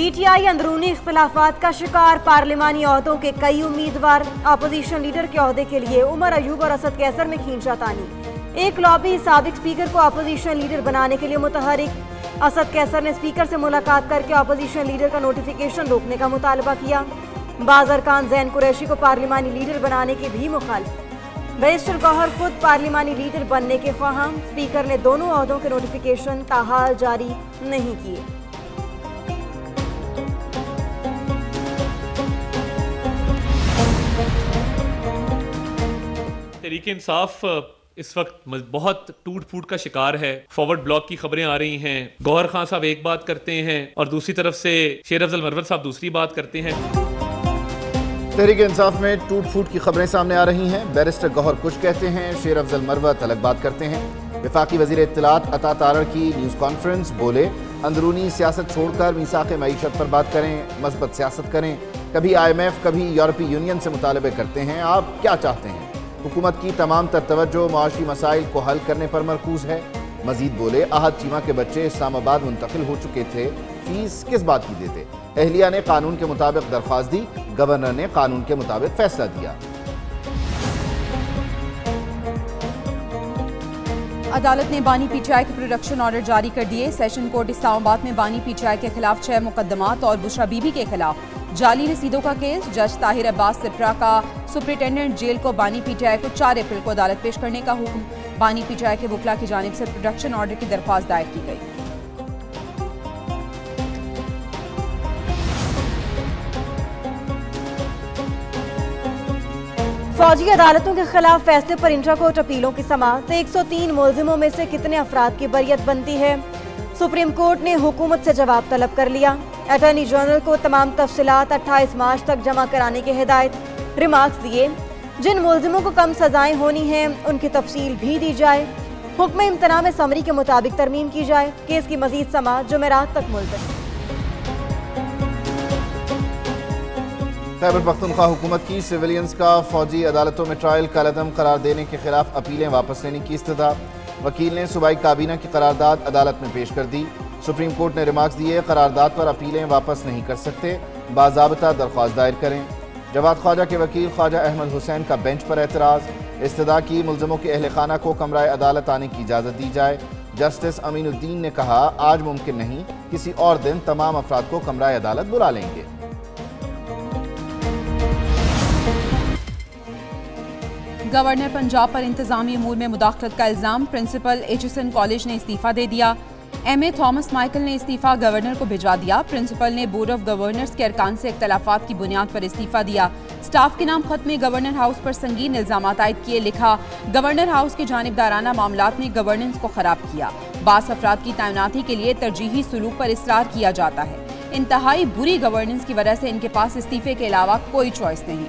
PTI अंदरूनी इख्तिलाफात का शिकार, पार्लिमानी ओहदों के कई उम्मीदवार, अपोजिशन लीडर के ओहदे के लिए उमर अयूब और असद कैसर में खींचातानी। एक लॉबी साबिक स्पीकर को अपोजिशन लीडर बनाने के लिए मुतहरिक। असद कैसर ने स्पीकर से मुलाकात करके अपोजिशन लीडर का नोटिफिकेशन रोकने का मुतालबा किया। बाज़ अरकान ज़ैन कुरैशी को पार्लिमानी लीडर बनाने के भी मुखालिफ। बैरिस्टर गौहर खुद पार्लिमानी लीडर बनने के ख्वाहां। स्पीकर ने दोनों ओहदों के नोटिफिकेशन ताहाल जारी नहीं किए। तहरीक इंसाफ इस वक्त बहुत टूट फूट का शिकार है। फॉरवर्ड ब्लॉक की खबरें आ रही हैं, गौहर खान साहब एक बात करते हैं और दूसरी तरफ से शेर अफजल मरवत साहब दूसरी बात करते हैं। तहरीक इंसाफ में टूट फूट की खबरें सामने आ रही हैं। बैरिस्टर गौहर कुछ कहते हैं, शेर अफजल मरवत अलग बात करते हैं। वफाकी वजीर इत्तलात अता तारड़ की न्यूज़ कॉन्फ्रेंस, बोले अंदरूनी सियासत छोड़कर मीसाक़े मईशत पर बात करें, मस्बत सियासत करें। कभी IMF कभी यूरोपीय यूनियन से मुतालबे करते हैं, आप क्या चाहते हैं? हुकूमत की तमाम तर तवज्जो माशी मसाइल को हल करने पर मरकूज है। मजीद बोले आहद चीमा के बच्चे इस्लामाबाद मुंतकिल हो चुके थे, फीस किस बात की देते? अहलिया ने कानून के मुताबिक दरख्वास्त दी, गवर्नर ने कानून के मुताबिक फैसला दिया। अदालत ने बानी PTI के प्रोडक्शन ऑर्डर जारी कर दिए। सेशन कोर्ट इस्लामाबाद में बानी PTI के खिलाफ 6 मुकदमात और बुशरा बीबी के खिलाफ जाली रसीदों का केस। जज ताहिर अब्बास सिप्रा का सुपरिटेंडेंट जेल को बानी PTI को 4 अप्रैल को अदालत पेश करने का हुक्म। बानी PTI के वकला की जानिब से प्रोडक्शन ऑर्डर की दरख्वास्त दायर की गई। फौजी अदालतों के खिलाफ फैसले पर इंट्रा कोर्ट अपीलों की समाअत। 103 मुलजिमों में से कितने अफराद की बरियत बनती है? सुप्रीम कोर्ट ने हुकूमत से जवाब तलब कर लिया। अटॉर्नी जनरल को तमाम तफसीलात 28 मार्च तक जमा कराने की हिदायत। रिमार्क्स दिए, जिन मुलजिमों को कम सजाएं होनी हैं उनकी तफसील भी दी जाए। हुक्म इम्तना में समरी के मुताबिक तरमीम की जाए। केस की मजीद समाअत जुमेरात तक मुलतवी। खैबर पख्तूनख्वा हुकूमत की सिविलियंस का फौजी अदालतों में ट्रायल कलअदम करार देने के खिलाफ अपीलें वापस लेने की इस्तदा। वकील ने सूबाई काबीना की करारदाद अदालत में पेश कर दी। सुप्रीम कोर्ट ने रिमार्क्स दिए, करारदाद पर अपीलें वापस नहीं कर सकते, बाज़ाब्ता दरख्वास्त दायर करें। जवाद ख्वाजा के वकील ख्वाजा अहमद हुसैन का बेंच पर एतराज़। इस्तदा की मुलज़मों के अहल खाना को कमराए अदालत आने की इजाज़त दी जाए। जस्टिस अमीनुद्दीन ने कहा, आज मुमकिन नहीं, किसी और दिन तमाम अफराद को कमराए अदालत बुला लेंगे। गवर्नर पंजाब पर इंतजामी अमूर में मुदाखलत का इल्जाम। प्रिंसिपल HSN कॉलेज ने इस्तीफा दे दिया। MA थॉमस माइकल ने इस्तीफा गवर्नर को भिजवा दिया। प्रिंसिपल ने बोर्ड ऑफ गवर्नर्स के अरकान से इख्तलाफात की बुनियाद पर इस्तीफा दिया। स्टाफ के नाम खत में गवर्नर हाउस पर संगीन इल्जामात आयद किए। लिखा, गवर्नर हाउस की जानिबदाराना मामलात ने गवर्नेंस को खराब किया। बास अफराद की तैनाती के लिए तरजीही सलूक पर इसरार किया जाता है। इंतहाई बुरी गवर्नेंस की वजह से इनके पास इस्तीफे के अलावा कोई चॉइस नहीं।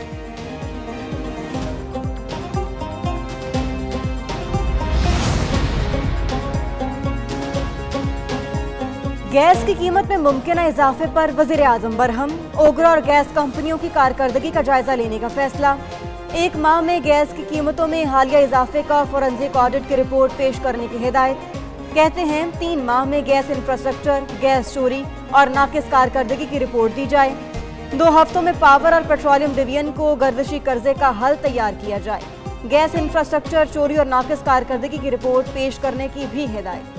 गैस की कीमत में मुमकिन इजाफे पर वज़ीर आज़म बरहम। ओगरा और गैस कंपनियों की कारकर्दगी का जायजा लेने का फैसला। 1 माह में गैस की कीमतों में हालिया इजाफे का फोरेंसिक ऑडिट की रिपोर्ट पेश करने की हिदायत। कहते हैं 3 माह में गैस इंफ्रास्ट्रक्चर, गैस चोरी और नाकिस कारकर्दगी की रिपोर्ट दी जाए। 2 हफ्तों में पावर और पेट्रोलियम डिवीजन को गर्दिशी कर्जे का हल तैयार किया जाए। गैस इंफ्रास्ट्रक्चर चोरी और नाकिस कारकर्दगी की रिपोर्ट पेश करने की भी हिदायत।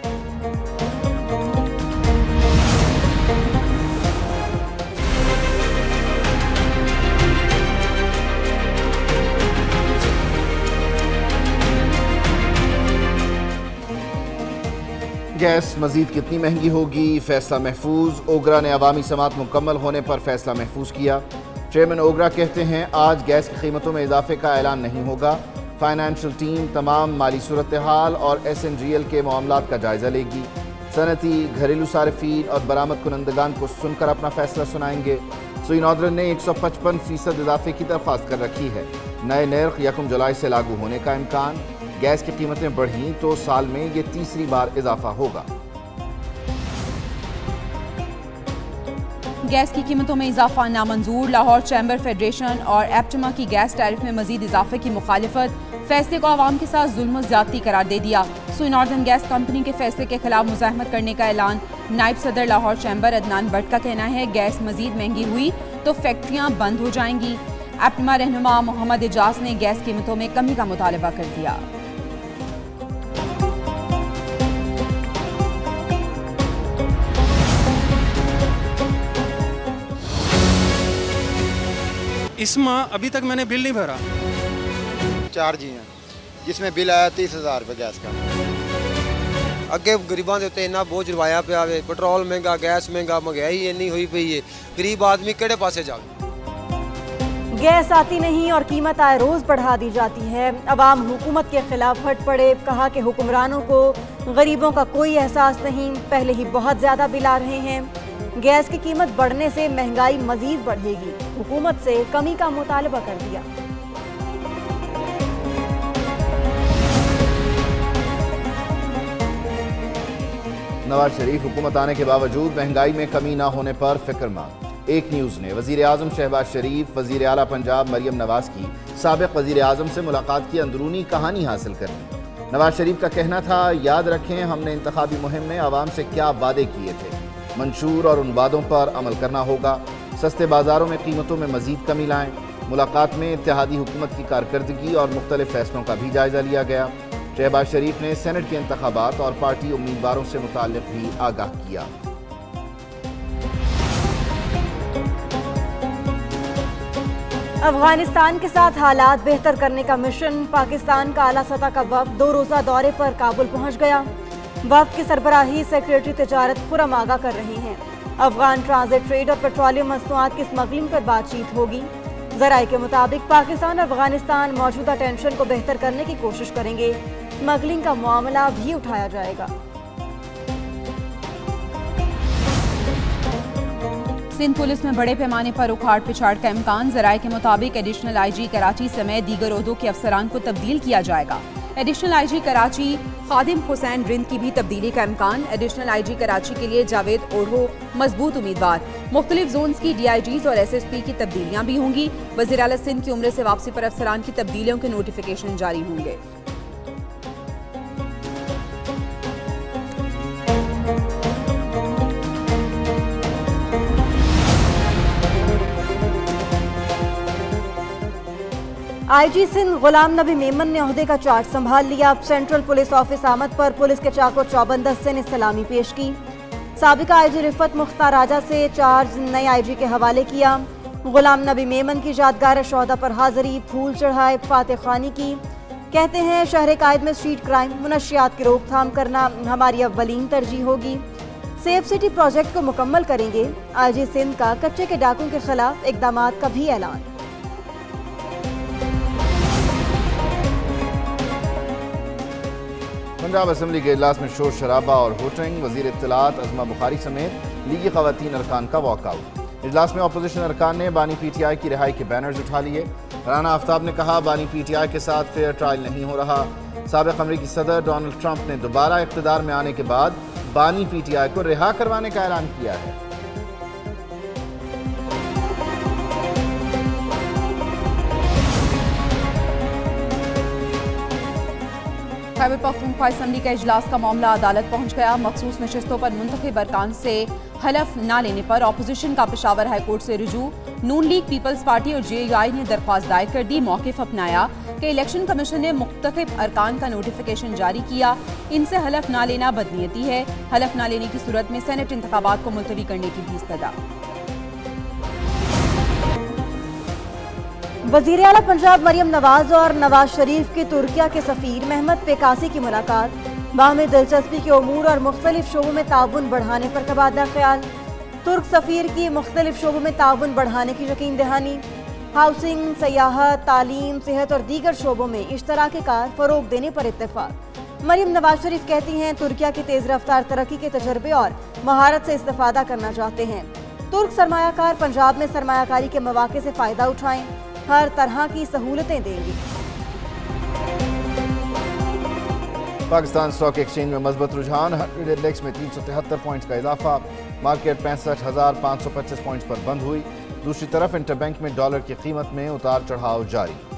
गैस मजीद कितनी महंगी होगी, फैसला महफूज। ओगरा ने अवामी समात मुकम्मल होने पर फैसला महफूज किया। चेयरमैन ओगरा कहते हैं, आज गैस की कीमतों में इजाफे का ऐलान नहीं होगा। फाइनेंशियल टीम तमाम माली सूरत हाल और SNGL के मामलात का जायजा लेगी। सनती, घरेलू सार्फिन और बरामद कुनंदगान को सुनकर अपना फैसला सुनाएंगे। सुई नॉर्दर्न ने 155% इजाफे की दरख्वास्त कर रखी है। नए नर्ख 1 जुलाई से लागू होने का इम्कान। गैस की कीमतें बढ़ी तो साल में ये तीसरी बार इजाफा होगा। गैस की कीमतों में इजाफा नामंजूर। लाहौर चैम्बर फेडरेशन और एप्टमा की गैस टैरिफ में मजीद इजाफे की मुखालिफत। फैसले को आवाम के साथ जुल्म ज्यादती करार दे दिया। सुई नॉर्दर्न गैस कंपनी के फैसले के खिलाफ मुजाहमत करने का ऐलान। नायब सदर लाहौर चैम्बर अदनान भट्ट का कहना है गैस मजीद महंगी हुई तो फैक्ट्रियां बंद हो जाएंगी। एप्टमा रहनुमा मोहम्मद एजाज ने गैस कीमतों में कमी का मुतालबा कर दिया। इस माह अभी तक मैंने बिल नहीं भरा। चार्ज ही हैं जिसमें बिल आया 30,000 रुपये गैस का। अगे गरीबों के उत्ते इन्ना बोझ लवाया पिया वे, पेट्रोल महंगा, गैस महंगा, महंगाई इन्नी हुई पई है, गरीब आदमी केड़े पासे जाए। गैस आती नहीं और कीमत आए रोज बढ़ा दी जाती है। अवाम हुकूमत के खिलाफ फट पड़े। कहा कि हुक्मरानों को गरीबों का कोई एहसास नहीं, पहले ही बहुत ज्यादा बिल आ रहे हैं। गैस की कीमत बढ़ने से महंगाई मजीद बढ़ेगी। हुकूमत से कमी का मुतालबा कर दिया। नवाज शरीफ हुकूमत आने के बावजूद महंगाई में कमी न होने पर फिक्रमंद। एक न्यूज़ ने वज़ीर आज़म शहबाज शरीफ, वज़ीर आला पंजाब मरियम नवाज की साबिक़ वज़ीर आज़म से मुलाकात की अंदरूनी कहानी हासिल कर ली। नवाज शरीफ का कहना था, याद रखें हमने इंतखाबी मुहिम में आवाम से क्या वादे किए थे, मंशूर और उन वादों पर अमल करना होगा। सस्ते बाज़ारों में कीमतों में मज़ीद कमी लाएँ। मुलाकात में इत्तेहादी हुकूमत की कारकर्दगी और मुख्तलिफ फैसलों का भी जायज़ा लिया गया। शहबाज शरीफ ने सेनेट के इंतखाबात और पार्टी उम्मीदवारों से मुताल्लिक़ भी आगाह किया। अफगानिस्तान के साथ हालात बेहतर करने का मिशन। पाकिस्तान का आला सतह का वफ़द 2 रोज़ा दौरे पर काबुल पहुंच गया। वफ़द की सरबराही सेक्रेटरी तिजारत खुर्रम आगा कर रहे हैं। अफगान ट्रांजिट ट्रेड और पेट्रोलियम मसनूआत की स्मगलिंग पर बातचीत होगी। ज़राए के मुताबिक पाकिस्तान और अफगानिस्तान मौजूदा टेंशन को बेहतर करने की कोशिश करेंगे। स्मगलिंग का मामला भी उठाया जाएगा। सिंध पुलिस में बड़े पैमाने पर उखाड़ पिछाड़ का इम्कान। ज़राए के मुताबिक एडिशनल आईजी कराची समेत दीगर ओहदों के अफसरान को तब्दील किया जाएगा। एडिशनल आईजी कराची खादिम हुसैन रिंद की भी तब्दीली का इम्कान। एडिशनल आईजी कराची के लिए जावेद ओढ़ो मजबूत उम्मीदवार। मुख्तलिफ जोन्स की DIGs और SSP की तब्दीलियां भी होंगी। वज़ीर आला सिंध की उम्र से वापसी पर अफसरान की तब्दीलियों के नोटिफिकेशन जारी होंगे। IG सिंध गुलाम नबी मेमन ने ओहदे का चार्ज संभाल लिया। सेंट्रल पुलिस ऑफिस आमद पर पुलिस के चाको चौबंदस्त ने सलामी पेश की। साबिका IG रिफत मुख्तार राजा से चार्ज नए IG के हवाले किया। गुलाम नबी मेमन की यादगार शोहदा पर हाजिरी, फूल चढ़ाए, फातह खानी की। कहते हैं शहर कायद में स्ट्रीट क्राइम, मुनशियात की रोकथाम करना हमारी अव्वलीन तरजीह होगी। सेफ सिटी प्रोजेक्ट को मुकम्मल करेंगे। IG सिंध का कच्चे के डाकों के खिलाफ इकदामात का भी ऐलान। पंजाब असम्बली के इजलास में शोर शराबा और होटिंग। वजीर इत्तलात अज़मा बुखारी समेत लीगी ख़वातीन अरकान का वॉकआउट। इजलास में अपोजिशन अरकान ने बानी PTI की रिहाई के बैनर्स उठा लिए। राना आफ्ताब ने कहा, बानी PTI के साथ फेयर ट्रायल नहीं हो रहा। साबिक़ अमरीकी सदर डोनाल्ड ट्रंप ने दोबारा इक़्तिदार में आने के बाद बानी PTI को रिहा करवाने का ऐलान किया है। खैबर पख्तूनख्वा असम्बली का इजलास का मामला अदालत पहुंच गया। मखसूस नशस्तों पर मुंतखब अरकान से हलफ न लेने पर अपोजिशन का पेशावर हाईकोर्ट से रुजू। नून लीग, पीपल्स पार्टी और JUI ने दरख्वास्त दायर कर दी। मौक़िफ़ अपनाया कि इलेक्शन कमीशन ने मुख्तलिफ अरकान का नोटिफिकेशन जारी किया। इनसे हलफ न लेना बदनीयती है। हलफ न लेने की सूरत में सेनेट इंतखाबात को मुलतवी करने की भी इस्तदा। वज़ीर आला पंजाब मरियम नवाज और नवाज शरीफ के तुर्किया के सफ़ीर महमद पेकासी की मुलाकात। बाहमी दिलचस्पी के उमूर और मुख्तलिफ शोबों में ताउन बढ़ाने पर तबादला ख्याल। तुर्क सफ़ीर की मुख्तलिफ शोबों में ताउन बढ़ाने की यकीन दहानी। हाउसिंग, सयाहत, तालीम, सेहत और दीगर शोबों में इश्तराकी कार फ़रोग देने पर इत्तेफाक। मरियम नवाज शरीफ कहती हैं तुर्किया की तेज़ रफ्तार तरक्की के तजर्बे और महारत से इस्तेफादा करना चाहते हैं। तुर्क सरमायाकार पंजाब में सरमायाकारी के मौके से फ़ायदा उठाएं, हर तरह की सहूलतें देंगी। पाकिस्तान स्टॉक एक्सचेंज में मजबूत रुझान, 100 इंडेक्स में 373 पॉइंट्स का इजाफा, मार्केट 65,525 पॉइंट्स पर बंद हुई। दूसरी तरफ इंटरबैंक में डॉलर की कीमत में उतार चढ़ाव जारी।